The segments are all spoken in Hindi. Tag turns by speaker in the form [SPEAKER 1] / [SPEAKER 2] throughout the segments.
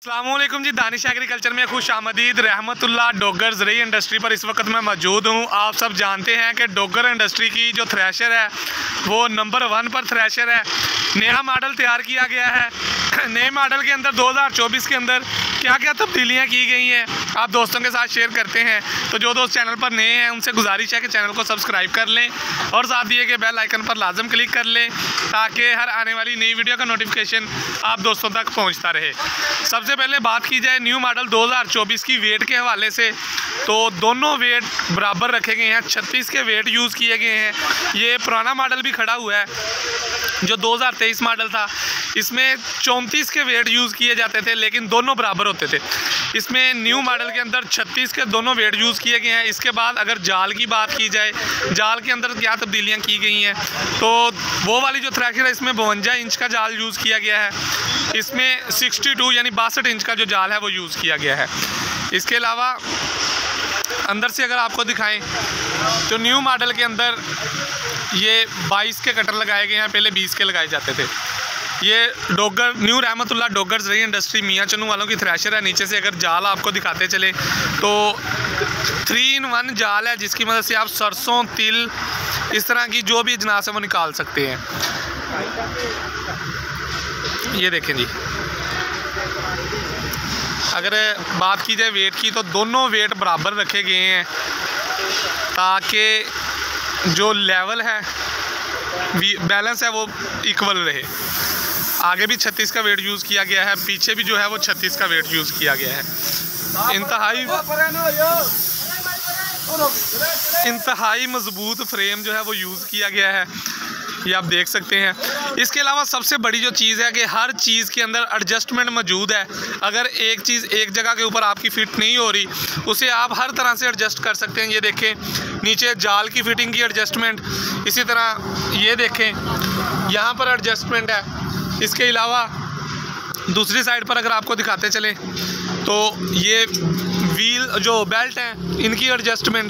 [SPEAKER 1] अस्सलामुअलैकुम जी, दानिश एग्रीकल्चर में खुश आमदीद। रहमतुल्लाह डोगर ज़रूरी इंडस्ट्री पर इस वक्त मैं मौजूद हूँ। आप सब जानते हैं कि डोगर इंडस्ट्री की जो थ्रेशर है वो नंबर 1 पर थ्रेशर है। नया मॉडल तैयार किया गया है। नए मॉडल के अंदर 2024 के अंदर क्या क्या तब्दीलियाँ की गई हैं आप दोस्तों के साथ शेयर करते हैं। तो जो दोस्त चैनल पर नए हैं उनसे गुजारिश है कि चैनल को सब्सक्राइब कर लें और साथ दिए गए बेल आइकन पर लाजम क्लिक कर लें ताकि हर आने वाली नई वीडियो का नोटिफिकेशन आप दोस्तों तक पहुँचता रहे। सबसे पहले बात की जाए न्यू मॉडल 2024 की वेट के हवाले से, तो दोनों वेट बराबर रखे गए हैं। 36 के वेट यूज़ किए गए हैं। ये पुराना मॉडल भी खड़ा हुआ है जो 2023 मॉडल था, इसमें 34 के वेट यूज़ किए जाते थे लेकिन दोनों बराबर होते थे। इसमें न्यू मॉडल के अंदर 36 के दोनों वेट यूज़ किए गए हैं। इसके बाद अगर जाल की बात की जाए, जाल के अंदर क्या तब्दीलियाँ की गई हैं, तो वो वाली जो थ्रेशर है इसमें 52 इंच का जाल यूज़ किया गया है। इसमें 62 यानी 62 इंच का जो जाल है वो यूज़ किया गया है। इसके अलावा अंदर से अगर आपको दिखाएं तो न्यू मॉडल के अंदर ये 22 के कटर लगाए गए हैं, पहले 20 के लगाए जाते थे। ये डोगर न्यू रहमतुल्लाह डोगर ज़रूरी इंडस्ट्री मियाँ चन्नू वालों की थ्रेशर है। नीचे से अगर जाल आपको दिखाते चले तो 3-in-1 जाल है जिसकी मदद से आप सरसों, तिल, इस तरह की जो भी अजनास है वो निकाल सकते हैं। ये देखें जी, अगर बात की जाए वेट की तो दोनों वेट बराबर रखे गए हैं ताकि जो लेवल है बैलेंस है वो इक्वल रहे। आगे भी 36 का वेट यूज़ किया गया है, पीछे भी जो है वो 36 का वेट यूज़ किया गया है। इंतहाई मजबूत फ्रेम जो है वो यूज़ किया गया है, ये आप देख सकते हैं। इसके अलावा सबसे बड़ी जो चीज़ है कि हर चीज़ के अंदर एडजस्टमेंट मौजूद है। अगर एक चीज़ एक जगह के ऊपर आपकी फिट नहीं हो रही, उसे आप हर तरह से एडजस्ट कर सकते हैं। ये देखें, नीचे जाल की फिटिंग की एडजस्टमेंट, इसी तरह ये देखें यहाँ पर एडजस्टमेंट है। इसके अलावा दूसरी साइड पर अगर आपको दिखाते चले तो ये व्हील जो बेल्ट हैं इनकी एडजस्टमेंट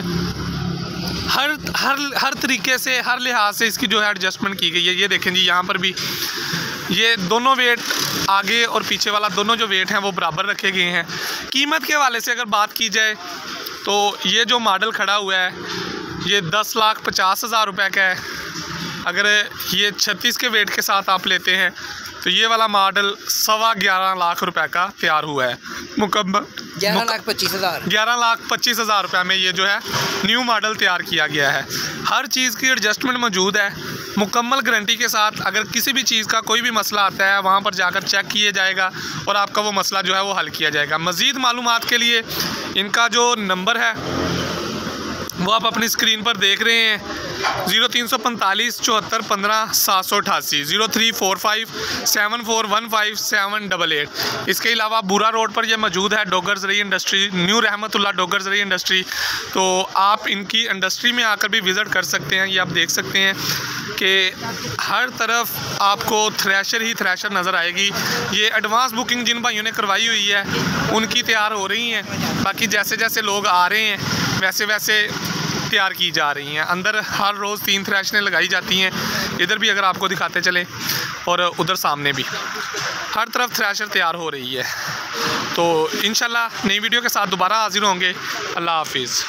[SPEAKER 1] हर तरीके से, हर लिहाज से इसकी जो है एडजस्टमेंट की गई है। ये देखें जी, यहाँ पर भी ये दोनों वेट आगे और पीछे वाला दोनों जो वेट हैं वो बराबर रखे गए हैं। कीमत के हवाले से अगर बात की जाए तो ये जो मॉडल खड़ा हुआ है ये 10,50,000 रुपये का है। अगर ये 36 के वेट के साथ आप लेते हैं तो ये वाला मॉडल 11.25 लाख रुपए का तैयार हुआ है मुकम्मल। 11,25,000 रुपये में ये जो है न्यू मॉडल तैयार किया गया है। हर चीज़ की एडजस्टमेंट मौजूद है मुकम्मल गारंटी के साथ। अगर किसी भी चीज़ का कोई भी मसला आता है वहाँ पर जाकर चेक किया जाएगा और आपका वो मसला जो है वो हल किया जाएगा। मज़ीद मालूमात के लिए इनका जो नंबर है वो आप अपनी स्क्रीन पर देख रहे हैं, 0345 74 15 788, 0345 7415 788। इसके अलावा बुरा रोड पर यह मौजूद है डोगर ज़रूरी इंडस्ट्री, न्यू रहमतुल्लाह डोगर ज़रूरी इंडस्ट्री। तो आप इनकी इंडस्ट्री में आकर भी विज़िट कर सकते हैं। ये आप देख सकते हैं कि हर तरफ आपको थ्रेशर ही थ्रेशर नज़र आएगी। ये एडवांस बुकिंग जिन भाइयों ने करवाई हुई है उनकी तैयार हो रही हैं, बाकी जैसे जैसे लोग आ रहे हैं वैसे वैसे तैयार की जा रही हैं। अंदर हर रोज़ 3 थ्रेशरें लगाई जाती हैं। इधर भी अगर आपको दिखाते चले और उधर सामने भी हर तरफ थ्रेशर तैयार हो रही है। तो इंशाल्लाह नई वीडियो के साथ दोबारा हाजिर होंगे। अल्लाह हाफिज़।